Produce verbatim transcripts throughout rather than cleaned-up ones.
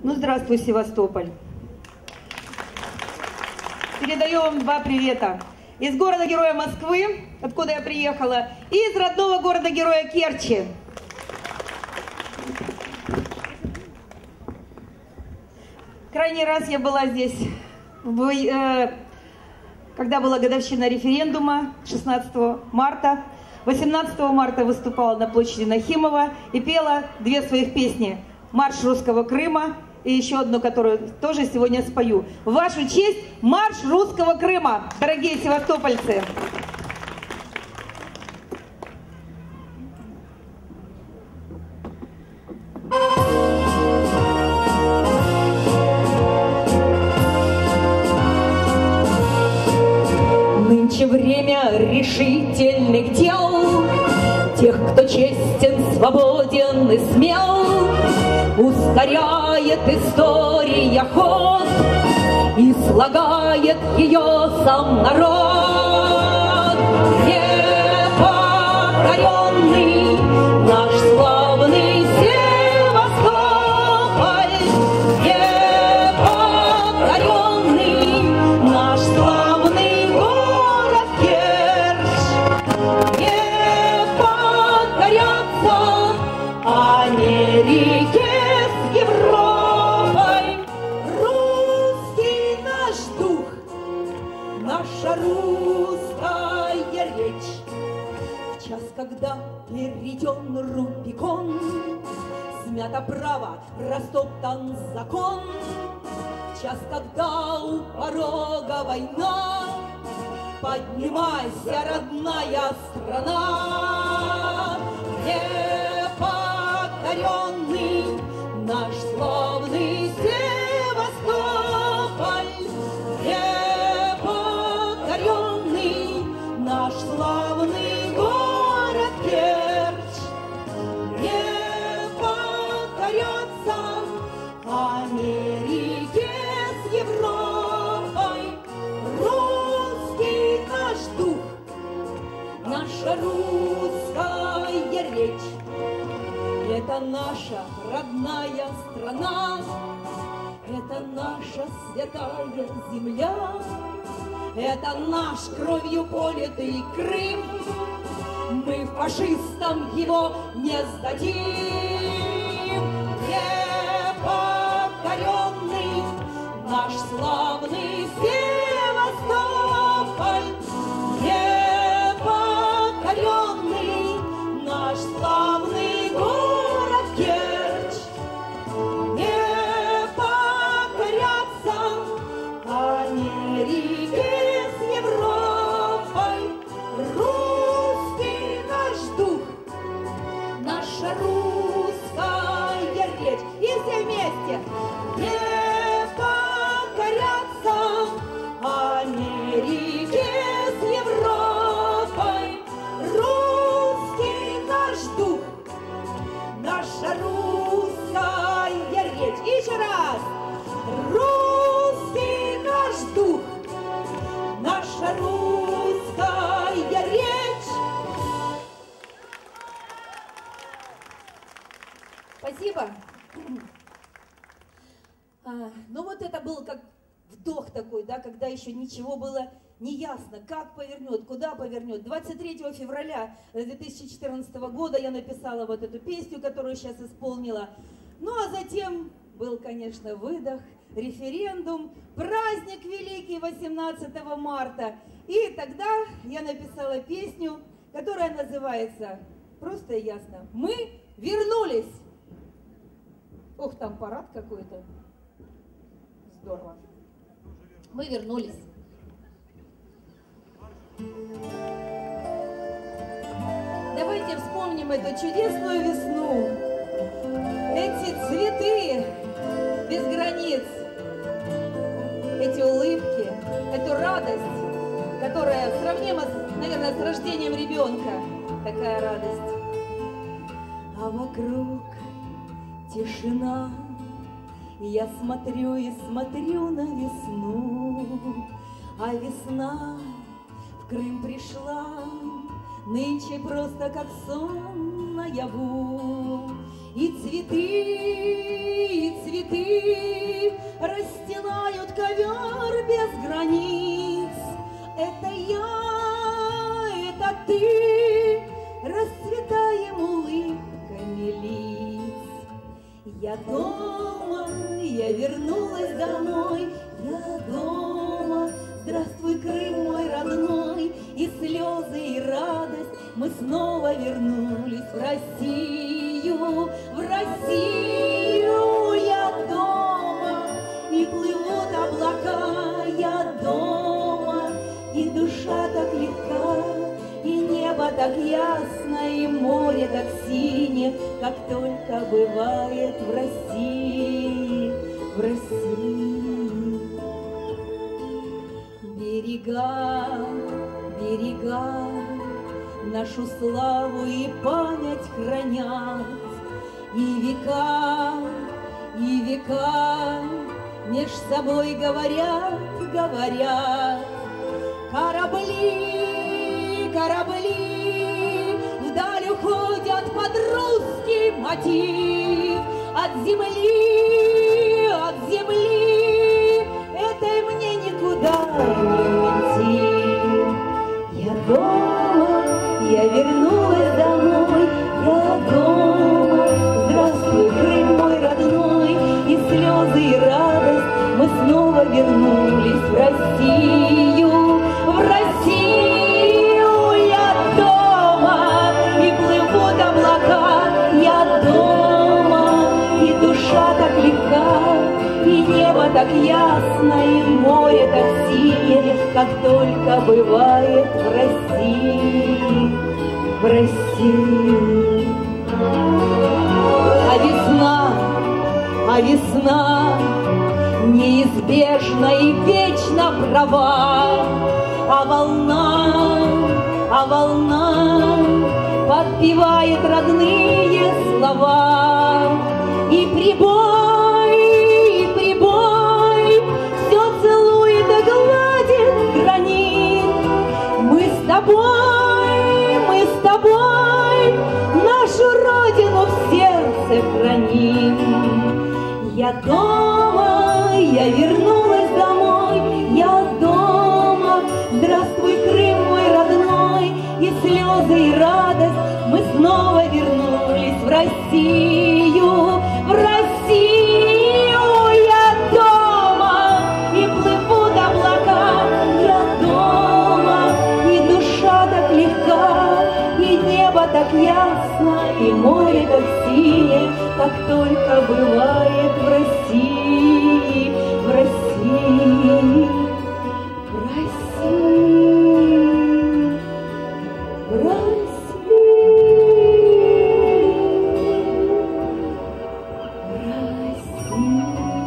Ну, здравствуй, Севастополь. Передаю вам два привета. Из города-героя Москвы, откуда я приехала, и из родного города-героя Керчи. Крайний раз я была здесь, в, э, когда была годовщина референдума, шестнадцатого марта. восемнадцатого марта выступала на площади Нахимова и пела две своих песни «Марш русского Крыма» и еще одну, которую тоже сегодня спою. В вашу честь «Марш русского Крыма», дорогие севастопольцы! Нынче время решительных дел, тех, кто честен, свободен и смел. Ускоряет история ход и слагает ее сам народ. Непокоренный наш славный Севастополь, непокоренный наш славный город Керчь. Не покорятся Америке русская речь. В час, когда перейден Рубикон, смято право, растоптан закон. В час, когда у порога война, поднимайся, родная страна. Непокоренный наш славный Севастополь, наш славный город Керчь. Не покорятся Америке с Европой. Русский наш дух, наша русская речь. Это наша родная страна, это наша святая земля. Это наш кровью политый Крым, мы фашистам его не сдадим. Непокоренный наш славный Севастополь, непокоренный наш славный город Керчь. Не покорятся Америке русская речь. И все вместе. Не покорятся Америке с Европой. Русский наш дух, наша русская речь. Еще раз. Русский наш дух, наша русская речь. Спасибо. А, ну вот это был как вдох такой, да, когда еще ничего было не ясно, как повернет, куда повернет. двадцать третьего февраля две тысячи четырнадцатого года я написала вот эту песню, которую сейчас исполнила. Ну а затем был, конечно, выдох, референдум, праздник великий восемнадцатого марта. И тогда я написала песню, которая называется просто и ясно «Мы вернулись». Ух, там парад какой-то. Здорово. Мы вернулись. Давайте вспомним эту чудесную весну. Эти цветы без границ. Эти улыбки, эту радость, которая сравнима, наверное, с рождением ребенка. Такая радость. А вокруг тишина, и я смотрю и смотрю на весну, а весна в Крым пришла, нынче просто как сон наяву. И цветы, и цветы ковер без границ. Это я, это ты, расцветаем улыбками лиц. Я дома, я вернулась домой, я дома. Здравствуй, Крым мой родной, и слезы, и радость, мы снова вернулись в Россию, в Россию. Я дома, и плывут облака, я дома, и душа так легка, и небо так ясно, и море так синее, как только бывает в России, в России. Берега, берега, нашу славу и память хранят, и века, и века меж собой говорят, говорят. Корабли, корабли вдаль уходят под русский мотив. От земли, от земли этой мне никуда не уйти. Я дома, я вернулась домой, я дома. Здравствуй, Крым мой родной, и слезы, и радость, мы снова вернулись в Россию, в Россию. Я дома, и плывут облака, я дома, и душа так легка, и небо так ясно, и море так синее, как только бывает в России, в России. А весна, а весна неизбежна и вечно права, а волна, а волна подпевает родные слова. И прибой, и прибой все целует и гладит гранит. Мы с тобой, мы с тобой нашу родину в сердце храним. Я дома, я вернулась домой, я дома. Здравствуй, Крым мой родной, и слезы, и радость, мы снова вернулись в Россию, в Россию. Я дома, и плывут облака, я дома, и душа так легка, и небо так ясно, и море так синее, как только бывает в России, в России, в России, в России, в России.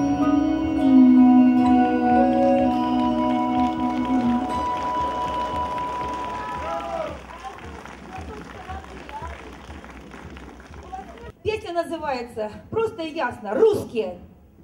Песня называется просто и ясно «Русские».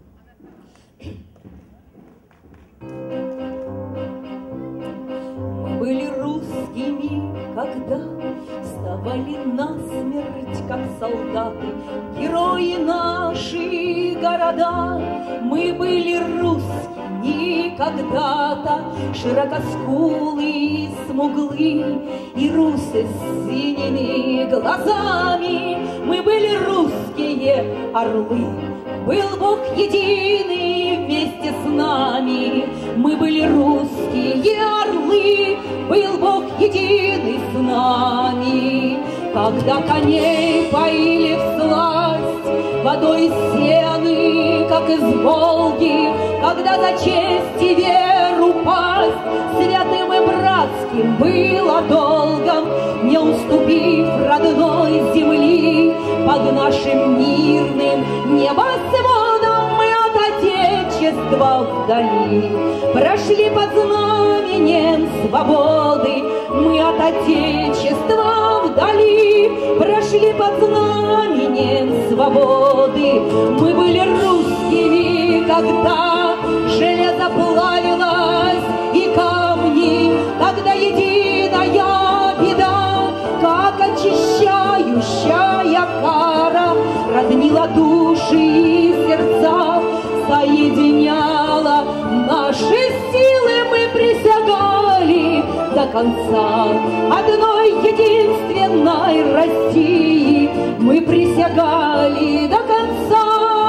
Мы были русскими, когда вставали насмерть, как солдаты, герои наши города. Мы были русскими когда-то, широкоскулые, смуглые и русы с синими глазами. Мы были русские орлы, был Бог единый вместе с нами. Мы были русские орлы, был Бог единый с нами. Когда коней поили всласть водой сены, как из Волги, когда за честь и веру пасть святым и братским было долгом, не уступив родной земли под нашим мирным небосводом, мы от Отечества вдали прошли под знаменем свободы. Мы от Отечества вдали прошли под знаменем свободы. Мы были русскими, когда железо плавилось и камни, когда единая беда, как очищающая кара, роднила души и сердца, соединяла нас. наши силы мы присягали до конца одной единственной России. Мы присягали до конца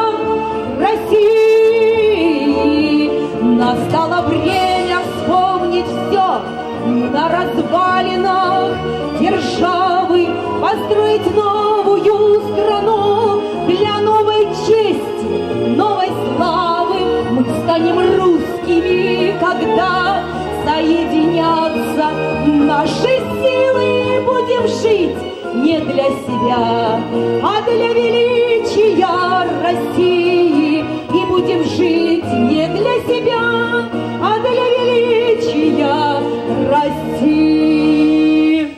России. Настало время вспомнить все на развалинах державы, построить новую страну для новой чести, новой славы. Мы станем русскими, когда соединятся наши силы, будем жить не для себя, а для величия России. И будем жить не для себя, а для величия России.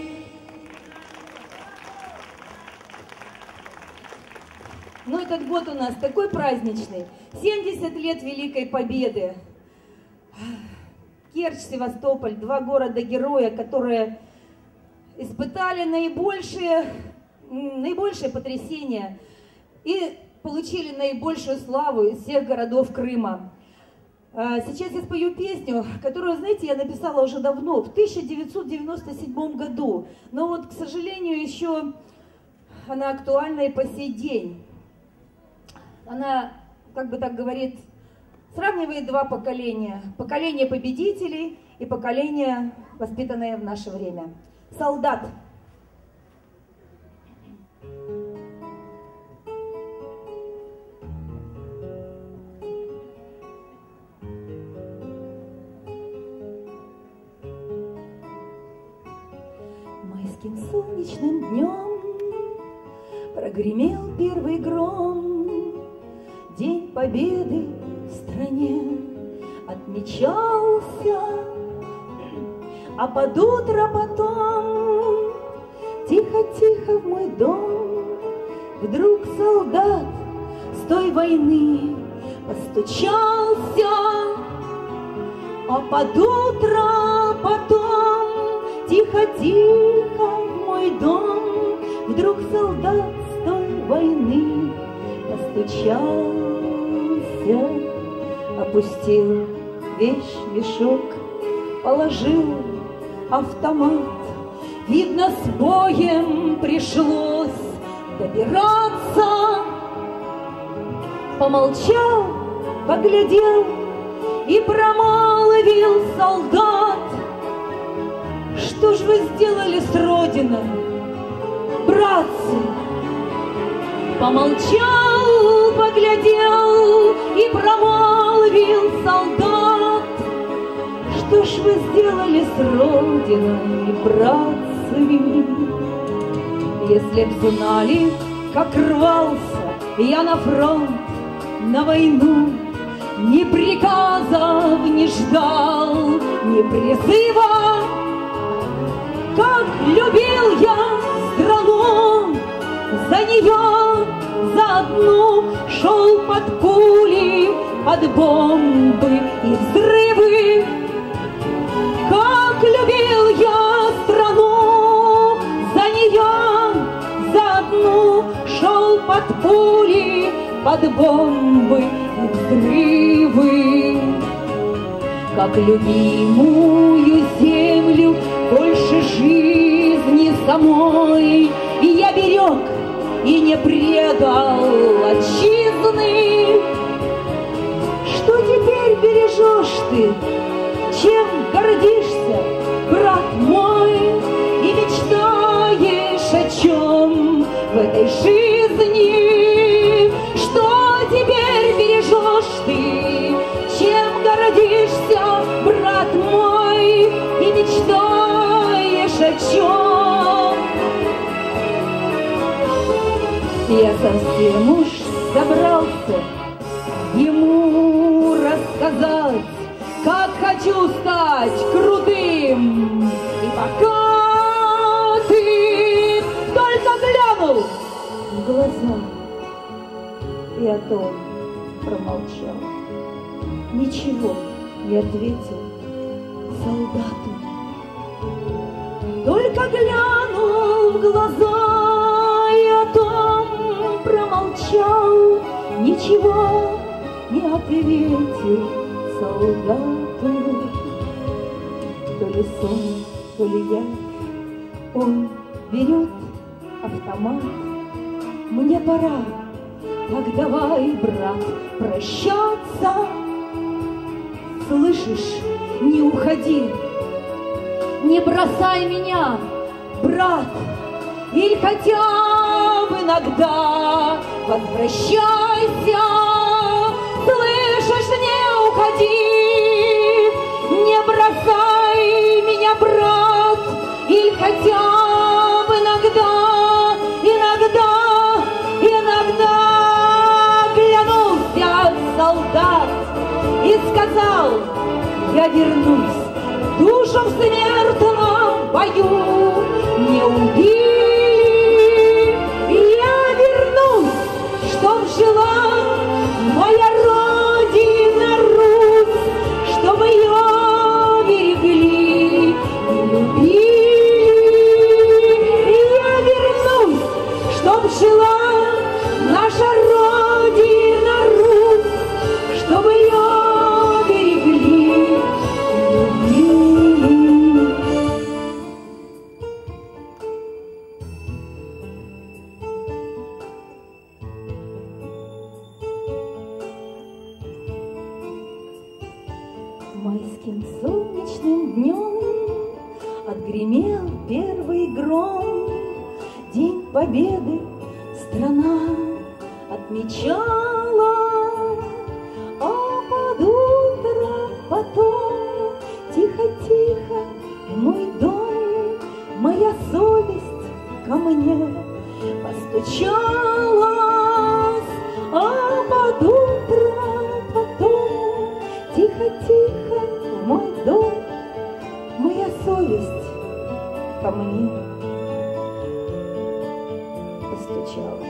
Ну, этот год у нас такой праздничный. семьдесят лет Великой Победы. Керчь, Севастополь, два города-героя, которые испытали наибольшие, наибольшее потрясение и получили наибольшую славу из всех городов Крыма. Сейчас я спою песню, которую, знаете, я написала уже давно, в тысяча девятьсот девяносто седьмом году. Но вот, к сожалению, еще она актуальна и по сей день. Она, как бы так говорит, сравнивает два поколения. Поколение победителей и поколение, воспитанное в наше время. Солдат. Майским солнечным днем прогремел первый гром. День Победы в стране отмечался, а под утро потом тихо-тихо в мой дом вдруг солдат с той войны постучался, а под утро потом тихо-тихо в мой дом вдруг солдат с той войны постучался. Опустил вещь-мешок, положил автомат. Видно, с боем пришлось добираться. Помолчал, поглядел и промолвил солдат: что ж вы сделали с Родиной, братцы? Помолчал, поглядел и промолвил солдат: что ж вы сделали с Родиной, братцы? Если б знали, как рвался я на фронт, на войну, ни приказов не ждал, ни призыва, как любил я страну, за нее, за одну шел под пули, под бомбы и взрывы. Как любил я страну, за нее, за одну шел под пули, под бомбы и взрывы. Как любимую землю больше жизни самой и я берег и не предал отчизны. Что теперь бережешь ты, чем гордишься, брат мой, и мечтаешь о чем в этой жизни? Что теперь бережешь ты, чем гордишься, брат мой, и мечтаешь о чем? Я совсем уж собрался ему рассказать, как хочу стать крутым. И пока ты только глянул в глаза, и о том промолчал, ничего не ответил солдату. Только глянул в глаза и о том промолчал, ничего не ответил солдату, то ли сон, то ли я. Он берет автомат. Мне пора, так давай, брат, прощаться. Слышишь, не уходи, не бросай меня, брат, или хотя бы иногда возвращайся. Слышишь, не уходи, не бросай меня, брат, или хотя бы иногда, иногда, иногда. Глянулся солдат и сказал: я вернусь, душу в смертном бою не убили. Я вернусь, чтоб жила моя Родина Русь, чтобы ее берегли и любили. Я вернусь, чтоб жила наша Родина Русь, чтобы ее берегли и любили. Майским солнечным днем отгремел первый гром. День Победы страна отмечала, а под утро потом тихо-тихо в мой дом моя совесть ко мне постучалась, а под утро потом тихо-тихо в мой дом моя совесть ко мне постучалась.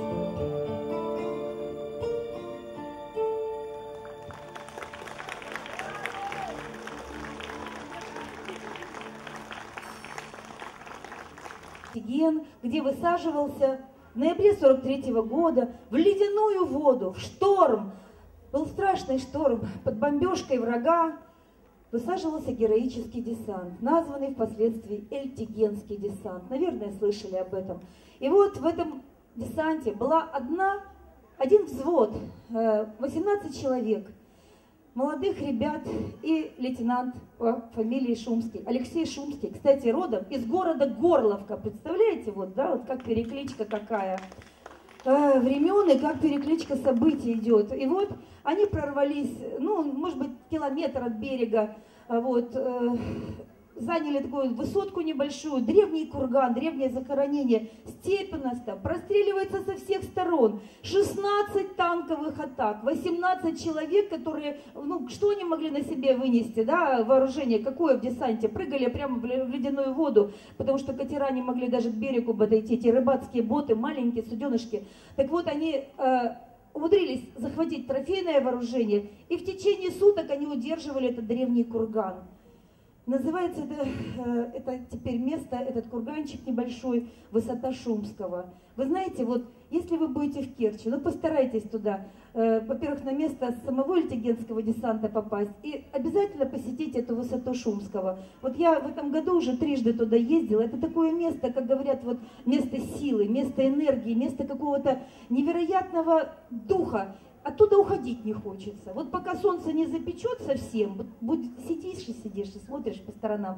Где высаживался в ноябре сорок третьего года в ледяную воду, в шторм. Был страшный шторм, под бомбежкой врага высаживался героический десант, названный впоследствии Эльтигенский десант. Наверное, слышали об этом. И вот в этом десанте была одна, один взвод, восемнадцать человек, молодых ребят и лейтенант по фамилии Шумский, Алексей Шумский, кстати, родом из города Горловка. Представляете, вот, да, вот как перекличка какая э, времен и как перекличка событий идет. И вот они прорвались, ну, может быть, километр от берега, вот, э, заняли такую высотку небольшую, древний курган, древнее захоронение, степенность, простреливается со всех сторон, шестнадцать танковых атак, восемнадцать человек, которые, ну, что они могли на себе вынести, да, вооружение, какое в десанте, прыгали прямо в ледяную воду, потому что катера не могли даже к берегу подойти, эти рыбацкие боты, маленькие суденышки. Так вот, они э, умудрились захватить трофейное вооружение, и в течение суток они удерживали этот древний курган. Называется это, это теперь место, этот курганчик небольшой, высота Шумского. Вы знаете, вот если вы будете в Керчи, ну постарайтесь туда, э, во-первых, на место самого Эльтигенского десанта попасть, и обязательно посетить эту высоту Шумского. Вот я в этом году уже трижды туда ездила. Это такое место, как говорят, вот место силы, место энергии, место какого-то невероятного духа. Оттуда уходить не хочется. Вот пока солнце не запечет совсем, вот будет, сидишь и сидишь, и смотришь по сторонам.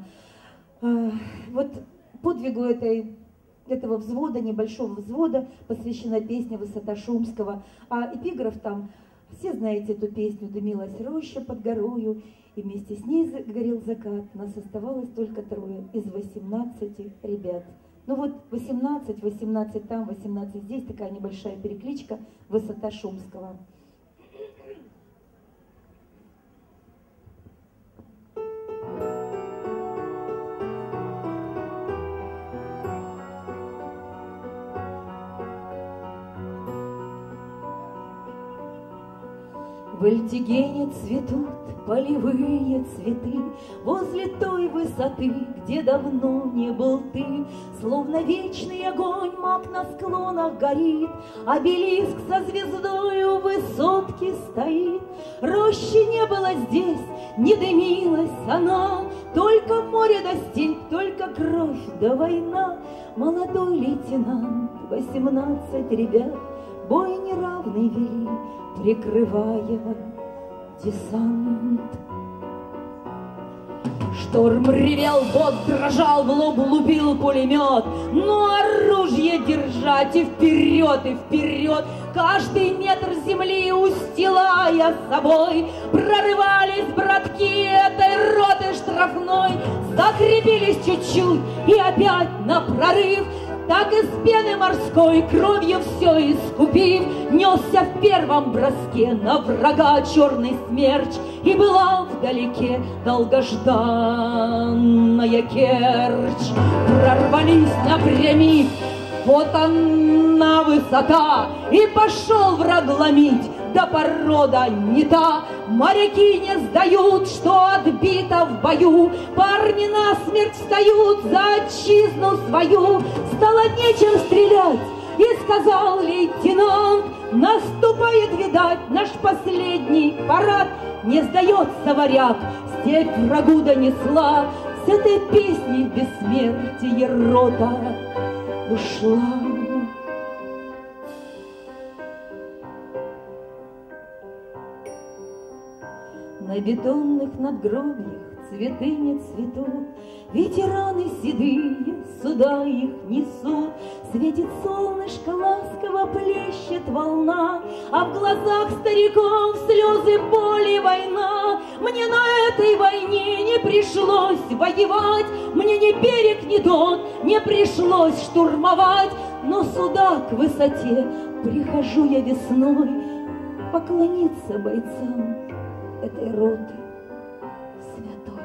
Вот подвигу этой, этого взвода, небольшого взвода, посвящена песня «Высота Шумского». А эпиграф там, все знаете эту песню: «Дымилась роща под горою, и вместе с ней горел закат. Нас оставалось только трое из восемнадцати ребят». Ну вот восемнадцать, восемнадцать там, восемнадцать здесь, такая небольшая перекличка «Высота Шумского». Альтигене цветут полевые цветы возле той высоты, где давно не был ты. Словно вечный огонь мак на склонах горит, обелиск со звездой у высотки стоит. Рощи не было здесь, не дымилась она, только море да степь, только кровь да война. Молодой лейтенант, восемнадцать ребят, бой неравный вели, прикрывая десант. Шторм ревел, бот дрожал, в лоб лупил пулемет, но оружие держать и вперед, и вперед. Каждый метр земли устилая собой, прорывались братки этой роты штрафной. Закрепились чуть-чуть и опять на прорыв. Так из пены морской, кровью все искупив, несся в первом броске на врага черный смерч. И была вдалеке долгожданная Керчь. Прорвались напрямик, вот она высота, и пошел враг ломить, да порода не та. Моряки не сдают, что отбито в бою, парни насмерть встают за отчизну свою. Стало нечем стрелять, и сказал лейтенант: наступает, видать, наш последний парад. Не сдается варяг, степь врагу донесла, с этой песней в бессмертие рота ушла. На бетонных надгробьях цветы не цветут, ветераны седые суда их несут. Светит солнышко, ласково плещет волна, а в глазах стариков слезы боли война. Мне на этой войне не пришлось воевать, мне ни берег, ни тот не пришлось штурмовать. Но сюда, к высоте, прихожу я весной поклониться бойцам этой роты святой.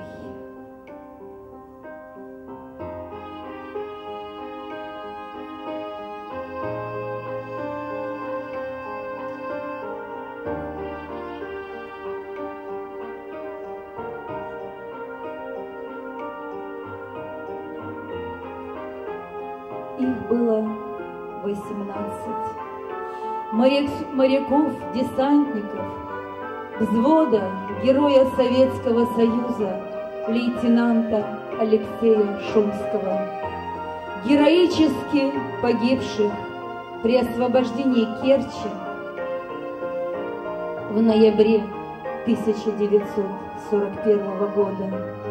Их было восемнадцать. Моряк, моряков, десантников, взвода героя Советского Союза лейтенанта Алексея Шумского, героически погибших при освобождении Керчи в ноябре тысяча девятьсот сорок первого года.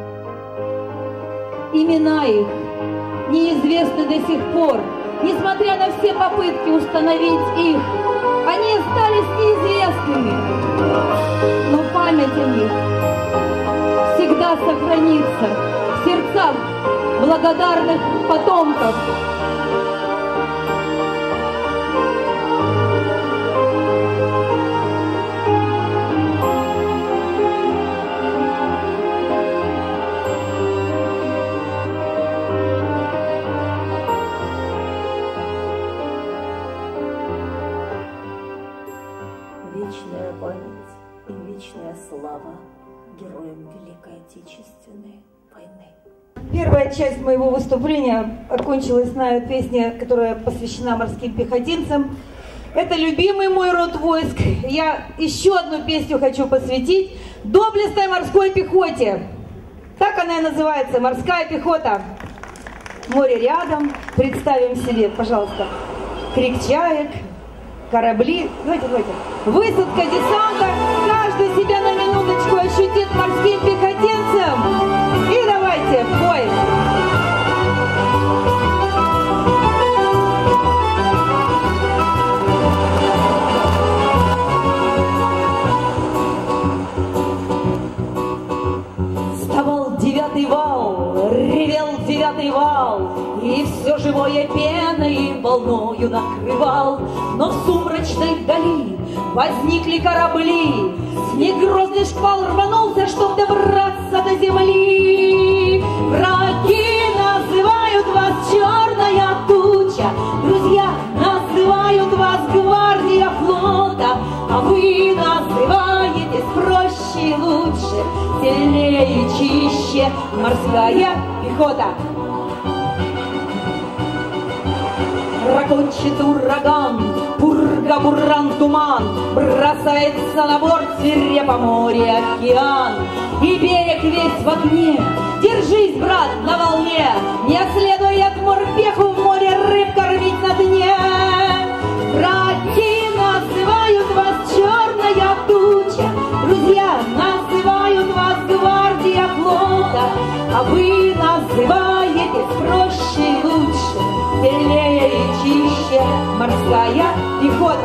Имена их неизвестны до сих пор, несмотря на все попытки установить их. Они остались неизвестными, но память о них всегда сохранится в сердцах благодарных потомков. Вечная память и вечная слава героям Великой Отечественной войны. Первая часть моего выступления окончилась на песне, которая посвящена морским пехотинцам. Это любимый мой род войск. Я еще одну песню хочу посвятить доблестной морской пехоте. Так она и называется, морская пехота. Море рядом. Представим себе, пожалуйста, крик чаек, корабли. Давайте, давайте. Высадка десанта. Каждый себя на минуточку ощутит морским пехотинцем. И давайте, в бой. Вставал девятый вал, ревел девятый вал, и все живое пеной волною накрывал. Но в сумрачной вдали возникли корабли, с них грозный шквал рванулся, чтоб добраться до земли. Враги называют вас черная туча, друзья называют вас гвардия флота, а вы называете сильнее и чище морская пехота. Рокочет ураган, пурга, буран, туман, бросается на борт свирепо море, океан. И берег весь в огне, держись, брат, на волне, не следует морпеху в море рыб кормить на дне. Братья называют вас черная туча, друзья называют вас гвардия флота, а вы называете проще и лучше, сильнее и чище морская пехота.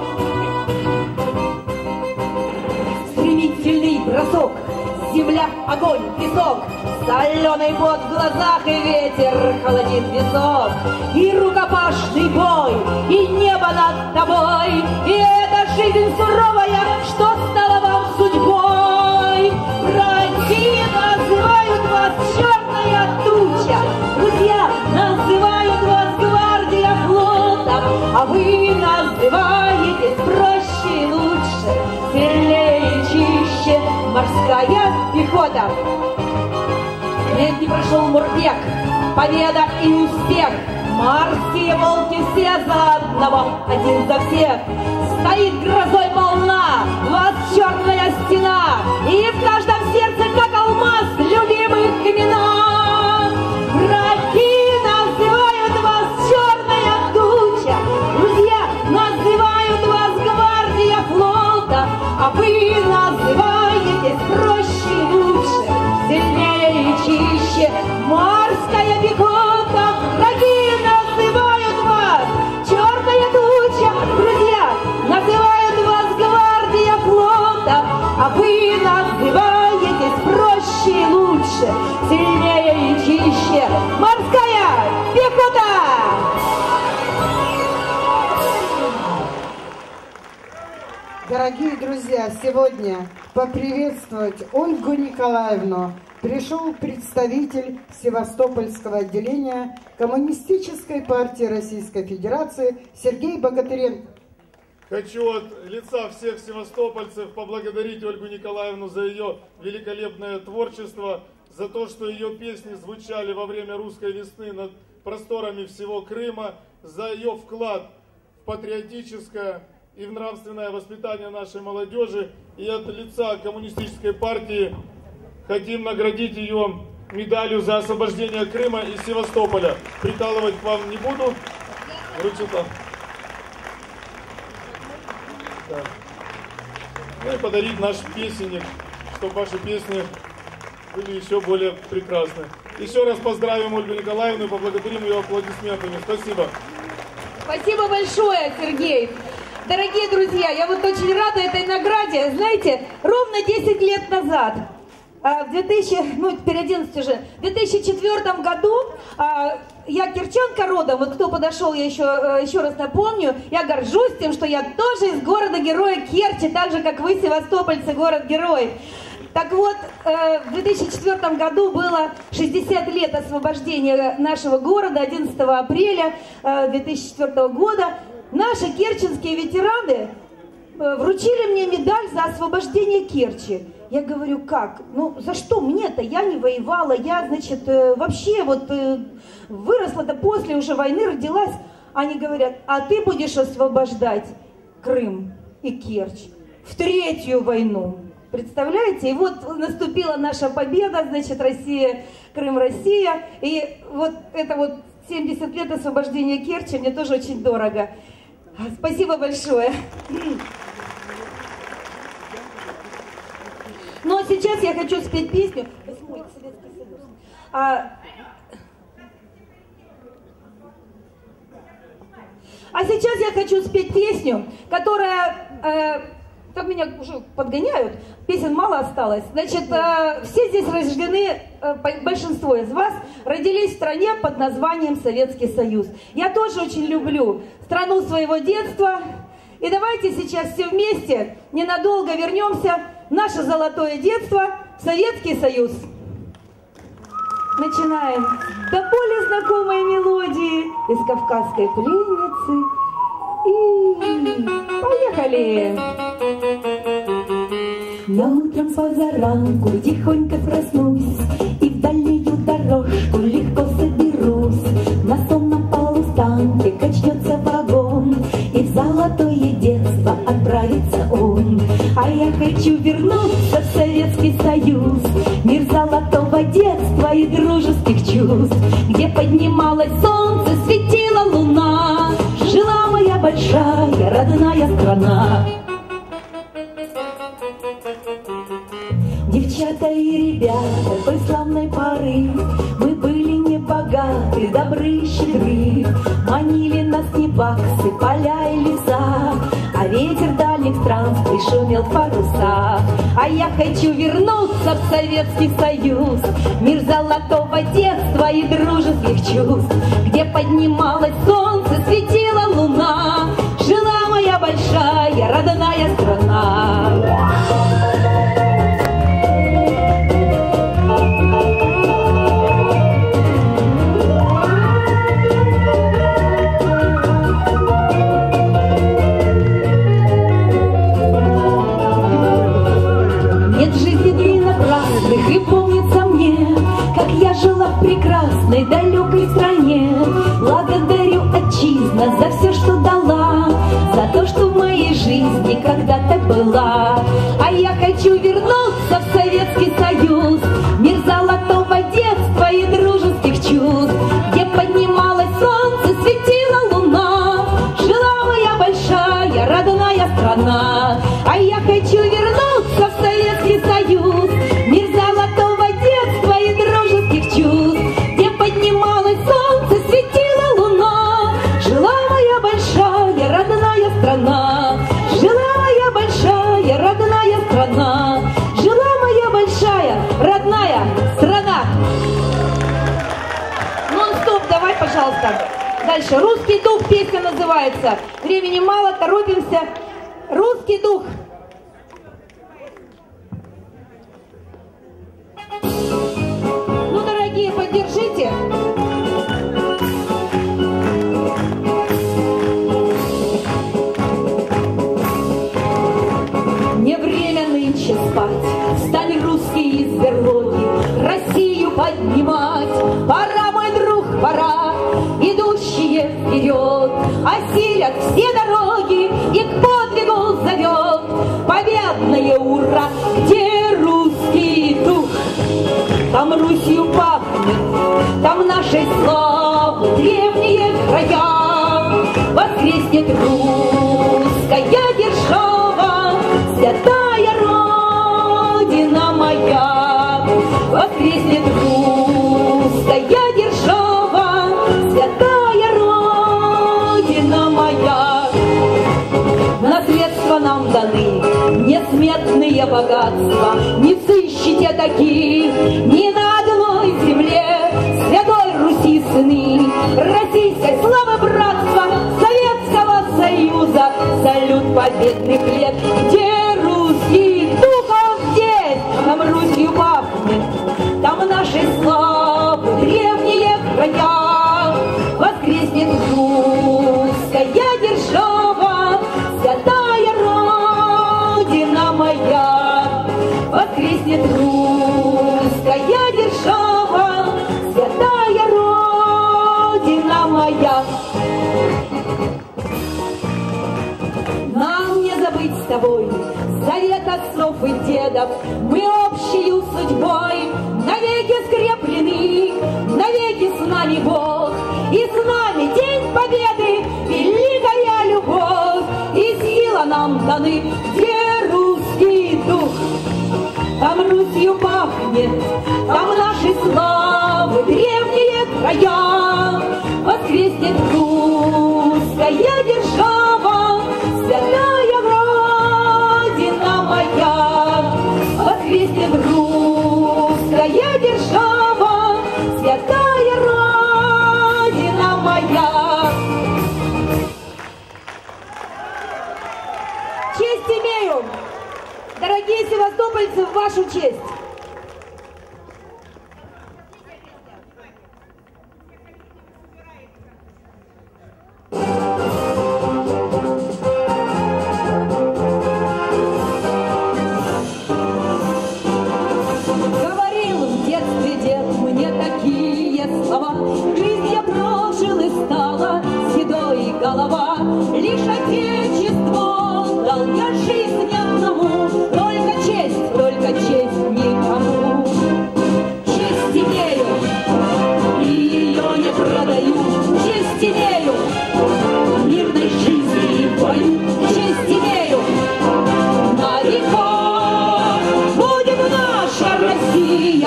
Стремительный бросок, земля, огонь, песок, соленый пот в глазах и ветер холодит висок, и рукопашный бой, и небо над тобой, и эта жизнь суровая, что стала вам судьбой. Братья называют вас черная туча, друзья называют вас гвардия флота, а вы называетесь проще и лучше, сильнее и чище морская пехота. Лет не прошел морпех, победа и успех, морские волки все за одного, один за всех. Стоит грозой волна, вас черная стена, и в каждом сердце, как алмаз, любимых имена. Враги называют вас черная туча, друзья называют вас гвардия флота, а вы называетесь проще и лучше, сильнее и чище морская пехота. Враги называют вас черная туча, друзья называют вас гвардия флота, а вы называетесь проще и лучше, сильнее и чище морская пехота. Дорогие друзья, сегодня поприветствовать Ольгу Николаевну пришел представитель Севастопольского отделения Коммунистической партии Российской Федерации Сергей Богатыренко. Хочу от лица всех севастопольцев поблагодарить Ольгу Николаевну за ее великолепное творчество, за то, что ее песни звучали во время русской весны над просторами всего Крыма, за ее вклад в патриотическое и в нравственное воспитание нашей молодежи. И от лица Коммунистической партии хотим наградить ее медалью за освобождение Крыма и Севастополя. Прикалывать к вам не буду. Вручу-то. Да. Ну и подарить наш песенник, чтобы ваши песни были еще более прекрасны. Еще раз поздравим Ольгу Николаевну и поблагодарим ее аплодисментами. Спасибо. Спасибо большое, Сергей. Дорогие друзья, я вот очень рада этой награде. Знаете, ровно десять лет назад, в двухтысячном, ну теперь одиннадцатом уже, в две тысячи четвёртом году, я кирчанка родом, вот кто подошел, я еще, еще раз напомню, я горжусь тем, что я тоже из города-героя Керчи, так же, как вы, севастопольцы, город-герой. Так вот, в две тысячи четвёртом году было шестьдесят лет освобождения нашего города, одиннадцатого апреля две тысячи четвёртого года. Наши керченские ветераны вручили мне медаль за освобождение Керчи. Я говорю, как? Ну, за что мне-то? Я не воевала, я, значит, вообще вот выросла-то после уже войны, родилась. Они говорят, а ты будешь освобождать Крым и Керчь в третью войну. Представляете? И вот наступила наша победа, значит, Россия, Крым, Россия. И вот это вот семьдесят лет освобождения Керчи мне тоже очень дорого. Спасибо большое. Ну а сейчас я хочу спеть песню. Восьмой Советский Союз. А, а сейчас я хочу спеть песню, которая... Э, Там меня уже подгоняют, песен мало осталось. Значит, э, все здесь рождены, э, большинство из вас родились в стране под названием Советский Союз. Я тоже очень люблю страну своего детства. И давайте сейчас все вместе ненадолго вернемся в наше золотое детство, Советский Союз. Начинаем. До более знакомой мелодии из «Кавказской пленницы». И поехали! Я утром позаранку тихонько проснусь и в дальнюю дорожку легко соберусь. На сонном полустанке качнется вагон, и в золотое детство отправится он. А я хочу вернуться в Советский Союз, мир золотого детства и дружеских чувств, где поднималось солнце, светила луна, жила моя большая родная страна. Девчата и ребята той славной поры, мы были не богаты, добры и щедры. Манили нас не баксы, поля и леса, а ветер дальних странствий шумел в парусах. А я хочу вернуться в Советский Союз, мир золотого детства и дружеских чувств, где поднималось солнце, светила луна, жила моя большая родная страна. И помнится мне, как я жила в прекрасной далекой стране. Благодарю, отчизна, за все, что дала, за то, что в моей жизни когда-то была. А я хочу вернуться в Советский Союз, мир золотого детства и дружеских чувств, где поднималось солнце, светила луна, жила моя большая родная страна. А я хочу вернуться в Советский Союз, мир золотого детства и дружеских чувств, где поднималось солнце, светила луна, жила моя большая родная страна, жила моя большая родная страна, жила моя большая родная страна. Нон-стоп, давай, пожалуйста. Дальше. «Русский дух» песня называется. Времени мало, торопимся. «Русский дух». Ну, дорогие, поддержите. Не время нынче спать, встали русские из берлоги, Россию поднимать. Пора, мой друг, пора, идущие вперед, осилят все дороги и к подвигу зовет победное ура, где русский дух. Там Русью пахнет, там нашей славы древние края, воскреснет русская держава, святая Родина моя, воскреснет русская держава, святая Родина моя. Наследство нам даны несметные богатства, не сыщите таких ни на одной земле. Святой Руси сыны, российской славы братства, Советского Союза, салют победных лет. Где русский духов здесь, там Русью пахнет, там нашей славы древние края, воскреснет русская держава, святая Родина моя, воскреснет русская держава, святая Родина моя. Нам не забыть с тобой завет отцов и дедов, мы общею судьбой навеки скреплены, навеки с нами Бог, и с нами День Победы, великая любовь, и сила нам даны, где русский дух. Там Русью пахнет, там нашей славы древние края, воскреснет русская держава, святая Родина моя, воскреснет русская держава, святая Родина моя. Честь имею, дорогие севастопольцы, в вашу честь.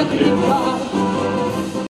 как река.